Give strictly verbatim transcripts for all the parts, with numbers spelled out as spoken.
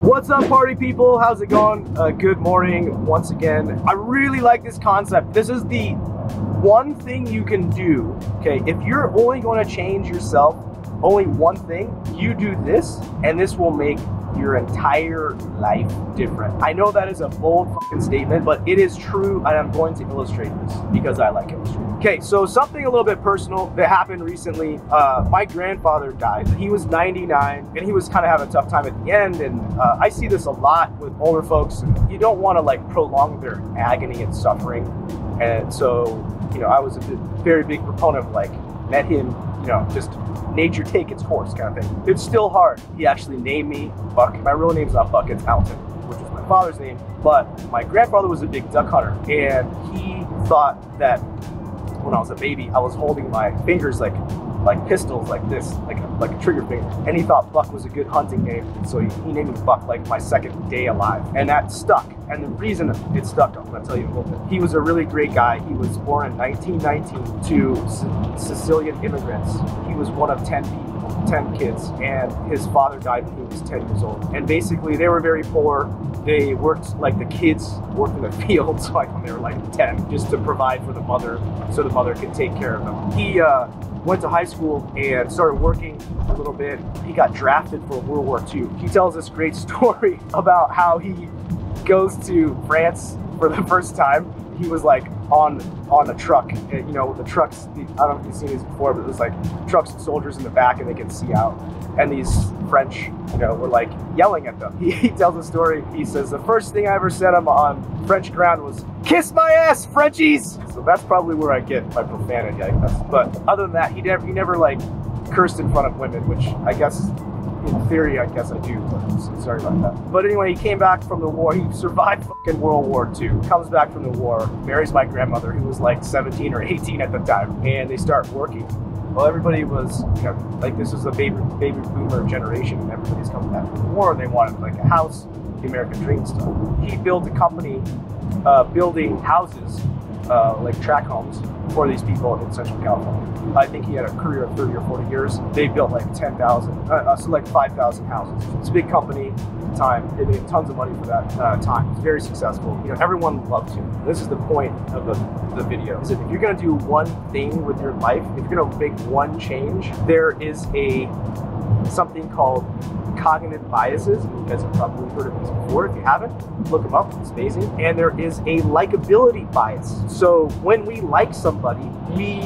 What's up, party people? How's it going? Uh, good morning once again. I really like this concept. This is the one thing you can do, okay? If you're only going to change yourself, only one thing, you do this, and this will make your entire life different. I know that is a bold fucking statement, but it is true, and I'm going to illustrate this because I like illustrating. Okay, so something a little bit personal that happened recently. Uh, my grandfather died. He was ninety-nine, and he was kind of having a tough time at the end, and uh, I see this a lot with older folks, and you don't want to like prolong their agony and suffering, and so, you know, I was a very big proponent of like, let him, you know, just nature take its course kind of thing. It's still hard. He actually named me Buck. My real name's not Buck, it's Alton, which is my father's name. But my grandfather was a big duck hunter, and he thought that when I was a baby, I was holding my fingers like like pistols like this, like a, like a trigger finger. And he thought Buck was a good hunting name, so he, he named me Buck like my second day alive. And that stuck. And the reason it stuck, I'm gonna tell you a little bit. He was a really great guy. He was born in nineteen nineteen to S Sicilian immigrants. He was one of ten people, ten kids, and his father died when he was ten years old. And basically they were very poor. They worked, like the kids worked in the fields like when they were like ten, just to provide for the mother, so the mother could take care of them. He uh, went to high school and started working a little bit. He got drafted for World War Two. He tells this great story about how he goes to France for the first time. He was like on on a truck, and, you know, the trucks, I don't know if you've seen these before, but it was like trucks and soldiers in the back and they could see out. And these French, you know, were like yelling at them. He, he tells a story. He says, the first thing I ever said him on French ground was, kiss my ass, Frenchies! So that's probably where I get my profanity, I guess. But other than that, he never, he never like cursed in front of women, which I guess, in theory, I guess I do, but sorry about that. But anyway, he came back from the war. He survived fucking World War Two. Comes back from the war, marries my grandmother, who was like seventeen or eighteen at the time, and they start working. Well, everybody was, you know, like this was a baby baby boomer generation, and everybody's coming back from the war, and they wanted like a house, the American dream stuff. He built a company uh, building houses, uh, like tract homes, for these people in Central California. I think he had a career of thirty or forty years. They built like ten thousand, uh, so like five thousand houses. It's a big company at the time. They made tons of money for that uh, time. It's very successful. You know, everyone loved him. This is the point of the, the video. Is that if you're gonna do one thing with your life, if you're gonna make one change, there is a something called cognitive biases. You guys have probably heard of this before. If you haven't, look them up. It's amazing. And there is a likability bias. So when we like somebody, we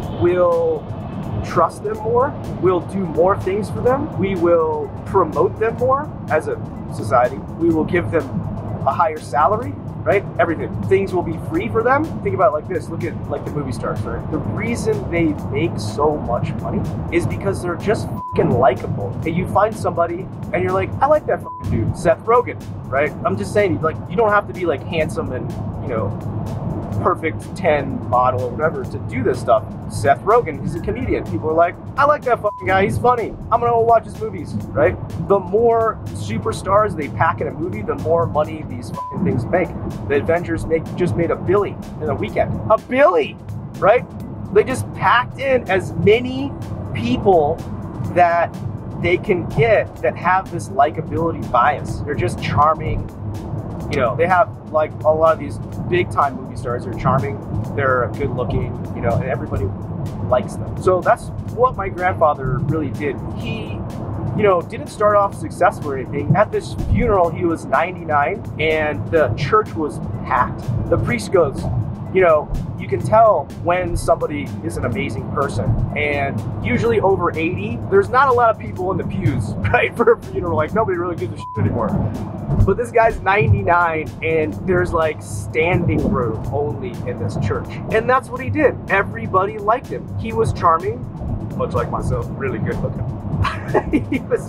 will trust them more. We'll do more things for them. We will promote them more as a society. We will give them a higher salary, right? Everything. Things will be free for them. Think about it like this. Look at like the movie stars, right? The reason they make so much money is because they're just fucking likable. And you find somebody and you're like, I like that fucking dude, Seth Rogen, right? I'm just saying, like, you don't have to be like handsome and, you know, perfect ten model or whatever to do this stuff. Seth Rogen, he's a comedian. People are like, I like that fucking guy, he's funny. I'm gonna go watch his movies, right? The more superstars they pack in a movie, the more money these fucking things make. The Avengers make just made a billy in a weekend. A billy, right? They just packed in as many people that they can get that have this likability bias. They're just charming. You know, they have like a lot of these big time movie stars are charming, they're good looking, you know, and everybody likes them. So that's what my grandfather really did. He, you know, didn't start off successful or anything. At this funeral, he was ninety-nine and the church was packed. The priest goes, you know, you can tell when somebody is an amazing person, and usually over eighty, there's not a lot of people in the pews, right, for a funeral. Like, nobody really gives a shit anymore. But this guy's ninety-nine, and there's like standing room only in this church. And that's what he did. Everybody liked him. He was charming, much like myself, really good looking. he was,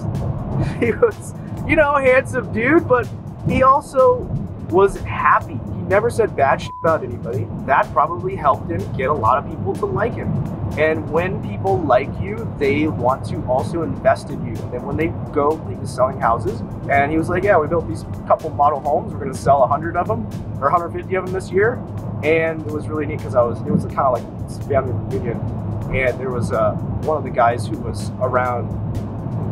he was, you know, handsome dude, but he also was happy. He never said bad shit about anybody. That probably helped him get a lot of people to like him. And when people like you, they want to also invest in you. And then when they go, he was selling houses, and he was like, yeah, we built these couple model homes. We're gonna sell a hundred of them, or one hundred fifty of them this year. And it was really neat because I was, it was kind of like family reunion. And there was uh, one of the guys who was around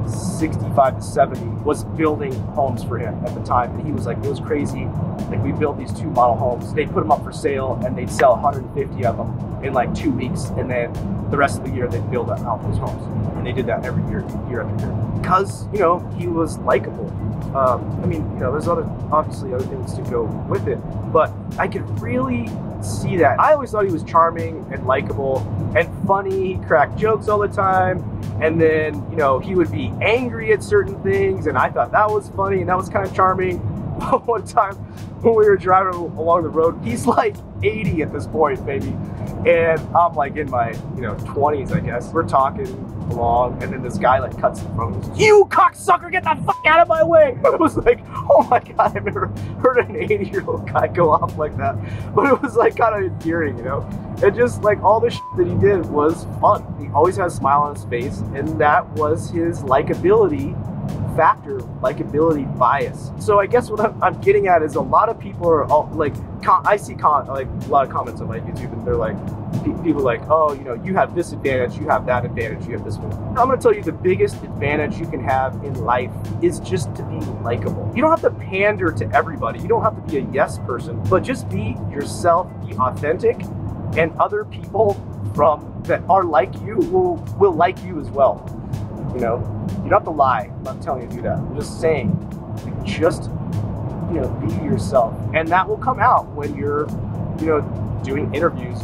sixty-five to seventy was building homes for him at the time. And he was like, it was crazy. Like, we built these two model homes. They'd put them up for sale and they'd sell one hundred fifty of them in like two weeks. And then the rest of the year they'd build out those homes. And they did that every year, year after year. Because, you know, he was likable. Um, I mean, you know, there's other, obviously other things to go with it, but I could really see that. I always thought he was charming and likable and funny. He cracked jokes all the time. And then, you know, he would be angry at certain things. And I thought that was funny and that was kind of charming. One time when we were driving along the road, he's like eighty at this point, maybe. And I'm like in my, you know, twenties, I guess. We're talking along, and then this guy like cuts in front of us. You cocksucker, get the fuck out of my way! It was like, oh my god, I've never heard an eighty year old guy go off like that. But it was like kind of endearing, you know? And just like all the shit that he did was fun. He always had a smile on his face, and that was his likability factor, likability bias. So I guess what I'm, I'm getting at is a lot of people are all, like, con I see con like a lot of comments on my YouTube, and they're like, pe people are like, oh, you know, you have this advantage, you have that advantage, you have this one. I'm gonna tell you the biggest advantage you can have in life is just to be likable. You don't have to pander to everybody. You don't have to be a yes person, but just be yourself, be authentic, and other people from that are like you will will like you as well. You know, you don't have to lie. I'm not telling you to do that. I'm just saying, like, just, you know, be yourself. And that will come out when you're, you know, doing interviews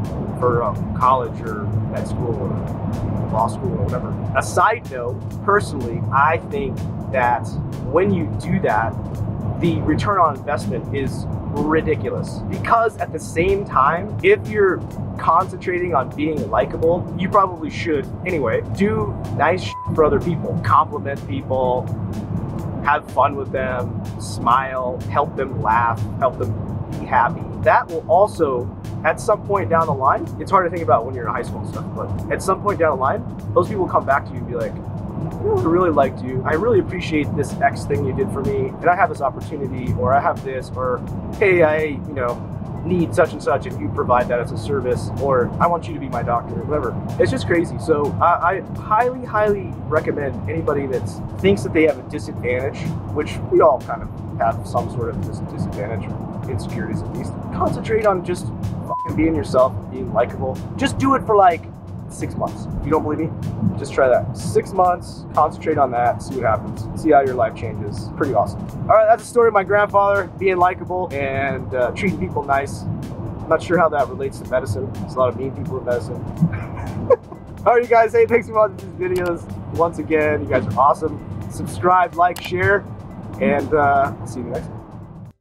for um, college or med school or law school or whatever. A side note, personally, I think that when you do that, the return on investment is ridiculous. Because at the same time, if you're concentrating on being likable, you probably should anyway, do nice shit for other people. Compliment people, have fun with them, smile, help them laugh, help them be happy. That will also, at some point down the line, it's hard to think about when you're in high school and stuff, but at some point down the line, those people come back to you and be like, you know, I really liked you. I really appreciate this X thing you did for me, and I have this opportunity, or I have this, or hey, I, you know, need such and such, and you provide that as a service, or I want you to be my doctor, or whatever. It's just crazy. So I, I highly, highly recommend anybody that thinks that they have a disadvantage, which we all kind of have some sort of dis disadvantage, or insecurities at least. Concentrate on just fucking being yourself, being likable. Just do it for like six months. If you don't believe me, just try that. Six months, concentrate on that, see what happens. See how your life changes. Pretty awesome. All right, that's the story of my grandfather being likable and uh, treating people nice. I'm not sure how that relates to medicine. There's a lot of mean people in medicine. All right, you guys, hey, thanks for watching these videos. Once again, you guys are awesome. Subscribe, like, share, and uh, I'll see you next time.